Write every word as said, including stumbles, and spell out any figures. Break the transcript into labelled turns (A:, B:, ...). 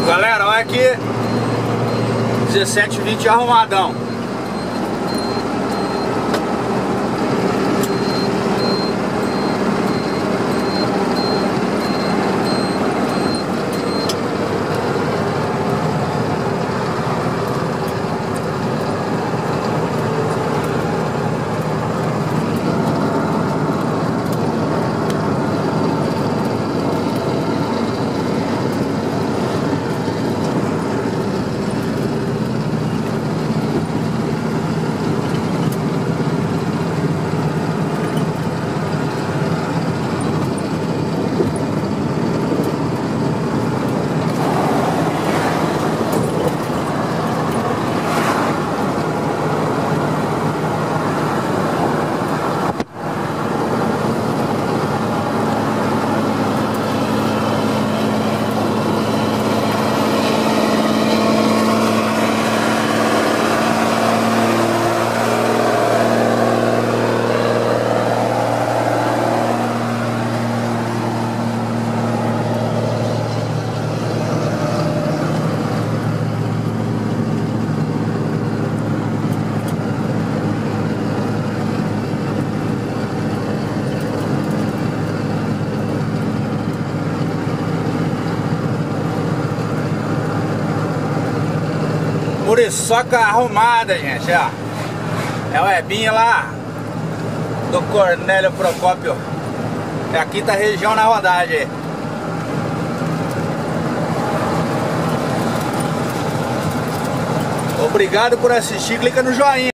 A: Galera, olha aqui, dezessete vinte arrumadão. Muriçoca arrumada, gente, ó. É o Ebinha lá do Cornélio Procópio. É a quinta região na rodagem. Obrigado por assistir, clica no joinha.